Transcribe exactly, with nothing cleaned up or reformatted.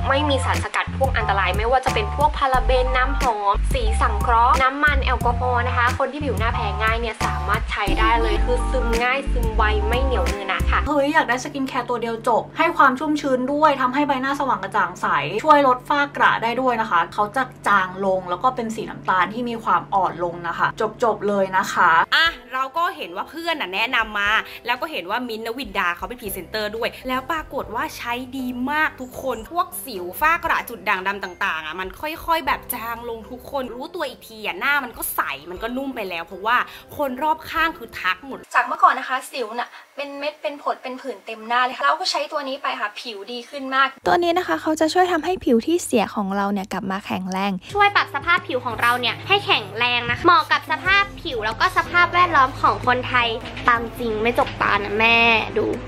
ไม่มีสารสกัดพวกอันตรายไม่ว่าจะเป็นพวกพาราเบนน้ำหอมสีสังเคราะห์น้ำมันแอลกอฮอล์นะคะคนที่ผิวหน้าแพ้ง่ายเนี่ยสามารถใช้ได้เลยคือซึมง่ายซึมไวไม่เหนียวเนื้อหนะค่ะเฮ้ยอยากได้สกินแคร์ตัวเดียวจบให้ความชุ่มชื้นด้วยทำให้ใบหน้าสว่างกระจ่างใสช่วยลดฝ้ากระได้ด้วยนะคะเขาจะจางลงแล้วก็เป็นสีน้ำตาลที่มีความอ่อนลงนะคะจบๆเลยนะคะอ่ะเราก็เห็นว่าเพื่อนน่ะแนะนำมาแล้วก็เห็นว่ามิ้นท์ ณ วินดาเขาเป็นพรีเซนเตอร์ด้วยแล้วปรากฏว่าใช้ดีมากทุกคนพวกสิวฝ้ากระจุดด่างดำต่างๆอ่ะมันค่อยๆแบบจางลงทุกคนรู้ตัวอีกทีอ่ะหน้ามันก็ใสมันก็นุ่มไปแล้วเพราะว่าคนรอบข้างคือทักหมดจากเมื่อก่อนนะคะสิวน่ะเป็นเม็ดเป็นผดเป็นผื่นเต็มหน้าเลยค่ะเราก็ใช้ตัวนี้ไปค่ะผิวดีขึ้นมากตัวนี้นะคะเขาจะช่วยทำให้ผิวที่เสียของเราเนี่ยกลับมาแข็งแรงช่วยปรับสภาพผิวของเราเนี่ยให้แข็งแรงนะคะเหมาะกับสภาพผิวแล้วก็สภาพแวดล้อมของคนไทยปังจริงไม่จกตานะแม่ดู